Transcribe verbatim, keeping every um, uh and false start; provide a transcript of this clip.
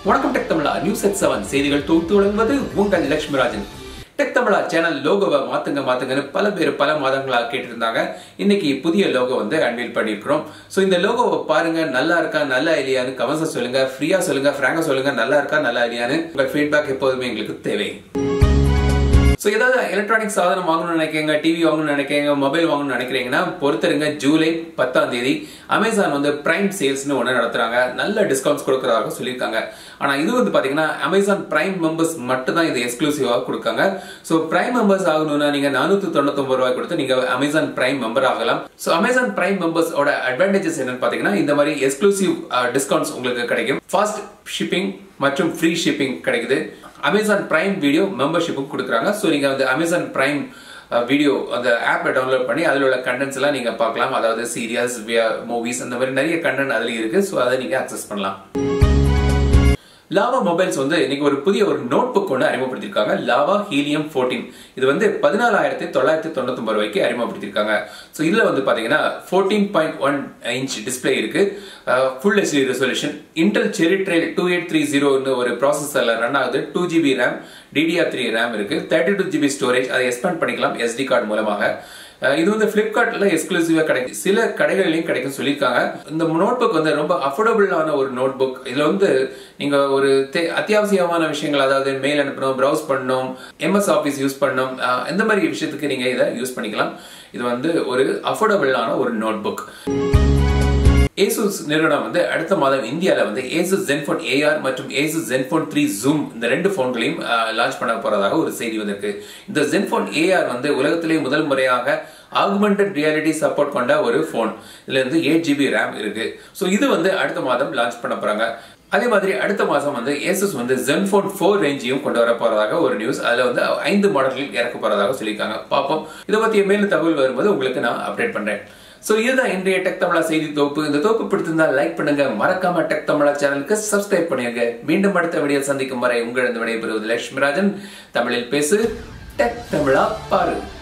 வணக்கம் டெக் தமிழா நியூஸ் எட் செவன் செய்திகள் தொகுத்து வழங்குவது உங்கள் லட்சுமிராஜன். டெக் தமிழா சேனல் லோகோவை மாத்துங்க மாத்துங்கன்னு பல பேர் பல மாதங்களா கேட்டு இருந்தாங்க. இன்னைக்கு புதிய லோகோ வந்து அன்வீல் பண்ணிருக்கிறோம். சோ இந்த லோகோவை பாருங்க, நல்லா இருக்கா நல்லா இல்லையான்னு கமெண்ட்ஸ் சொல்லுங்க, ஃப்ரீயா சொல்லுங்க, பிராங்கா சொல்லுங்க, நல்லா இருக்கா நல்லா இல்லையான்னு. உங்க ஃபீட்பேக் எப்போதுமே எங்களுக்கு தேவை. சோ ஏதாவது எலக்ட்ரானிக் சாதனம் வாங்கணும்னு நினைக்கிறீங்க, டிவி வாங்கணும்னு நினைக்கிறீங்க, மொபைல் வாங்கணும்னு நினைக்கிறீங்கன்னா பொறுத்தருங்க. ஜூலை பத்தாம் தேதி அமேசான் வந்து பிரைம் சேல்ஸ்னு ஒன்று நடத்துறாங்க. நல்ல டிஸ்கவுண்ட்ஸ் கொடுக்கறதாக சொல்லியிருக்காங்க. ஆனா இது வந்து பாத்தீங்கன்னா அமேசான் பிரைம் மெம்பர்ஸ் மட்டும் தான் இது எக்ஸ்க்ளூசிவா கொடுக்காங்க. சோ பிரைம் மெம்பர்ஸ் ஆகணும்னா நீங்க நானூத்தி தொண்ணூத்தி ஒன்பது ரூபாய் கொடுத்து நீங்க அமேசான் பிரைம் மெம்பர் ஆகலாம். சோ அமேசான் பிரைம் மெம்பர்ஸ் ஓட அட்வான்டேஜஸ் என்னன்னு பாத்தீங்கன்னா இந்த மாதிரி எக்ஸ்க்ளூசிவ் டிஸ்கவுண்ட்ஸ் உங்களுக்கு கிடைக்கும். ஃபாஸ்ட் ஷிப்பிங் மற்றும் ஃப்ரீ ஷிப்பிங் கிடைக்குது. அமேசான் பிரைம் வீடியோ மெம்பர்ஷிப்பும் கொடுக்குறாங்க. ஸோ நீங்கள் வந்து அமேசான் பிரைம் வீடியோ அந்த ஆப்பை டவுன்லோட் பண்ணி அதில் உள்ள கண்டென்ட்ஸ் எல்லாம் நீங்கள் பார்க்கலாம். அதாவது சீரியல்ஸ், மூவிஸ், அந்த மாதிரி நிறைய கண்டென்ட் அதில் இருக்கு. ஸோ அதை நீங்கள் ஆக்சஸ் பண்ணலாம். லாவா மொபைல்ஸ் வந்து இன்னைக்கு ஒரு புதிய ஒரு நோட் புக் ஒன்று அறிமுகப்படுத்திருக்காங்க. லாவா ஹீலியம் பதினான்கு. இது வந்து பதினாலாயிரத்தி தொள்ளாயிரத்தி தொண்ணூத்தி ஒன்பது ரூபாய்க்கு அறிமுகப்படுத்திருக்காங்க. ஸோ இதுல வந்து பாத்தீங்கன்னா பதினான்கு பாயிண்ட் ஒன் இன்ச் டிஸ்பிளே இருக்கு, full HD resolution, Intel Cherry Trail two eight three zero ஒரு ப்ராசஸர்ல ரன் ஆகுது. Two GB RAM, DDR three RAM இருக்கு, தேர்ட்டி டூ ஜிபி ஸ்டோரேஜ். அதை எக்ஸ்பேண்ட் பண்ணிக்கலாம் எஸ்டி கார்டு மூலமாக. இது வந்து பிளிப்கார்ட்ல எக்ஸ்க்ளூசிவா கிடைக்கும், சில கடைகளிலும் கிடைக்கும் சொல்லியிருக்காங்க. இந்த நோட் புக் வந்து ரொம்ப அஃபோர்டபுளான ஒரு நோட் புக். இதுல வந்து நீங்க ஒரு அத்தியாவசியமான விஷயங்கள், அதாவது மெயில் அனுப்பணும், ப்ரௌஸ் பண்ணணும், எம்எஸ் ஆஃபீஸ் யூஸ் பண்ணணும், இந்த மாதிரி விஷயத்துக்கு நீங்க இதை யூஸ் பண்ணிக்கலாம். இது வந்து ஒரு அஃபோர்டபுளான ஒரு நோட் புக். ஏசூஸ் நிறுவனம் வந்து அடுத்த மாதம் இந்தியாவில் வந்து ஏசூஸ் ஜென்ஃபோன் ஏஆர் மற்றும் ஏசூஸ் ஜென்ஃபோன் த்ரீ ஜூம் இந்த ரெண்டு போன்களையும் லான்ச் பண்ண போறதாக ஒரு செய்தி வந்திருக்கு. இந்த ஜென்ஃபோன் ஏஆர் வந்து உலகத்திலேயே முதல் முறையாக ஆகுமெண்டட் ரியாலிட்டி சப்போர்ட் கொண்ட ஒரு போன். இதுல இருந்து எயிட் ஜிபி ரேம் இருக்கு. ஸோ இது வந்து அடுத்த மாதம் லான்ச் பண்ண போறாங்க. அதே மாதிரி அடுத்த மாசம் வந்து ஏசூஸ் வந்து ஜென்ஃபோன் ஃபோர் ரேஞ்சையும் கொண்டு வர போறதாக ஒரு நியூஸ். அதுல வந்து ஐந்து மாடல்கள் இறக்க போறதாக சொல்லியிருக்காங்க. பார்ப்போம். இதை பத்திய மேலும் தகவல் வரும்போது உங்களுக்கு நான் அப்டேட் பண்றேன். சோ இதுதான் இன்றைய டெக் தமிழா செய்தி தொகுப்பு. இந்த தொகுப்பு பிடித்திருந்தா லைக் பண்ணுங்க, மறக்காம டெக் தமிழா சேனலுக்கு சப்ஸ்கிரைப் பண்ணுங்க. மீண்டும் அடுத்த வீடியோ சந்திக்கும் வரை உங்களிடம் விடைபெறுவது லட்சுமிராஜன். தமிழில் பேசு, டெக் தமிழா பாரு.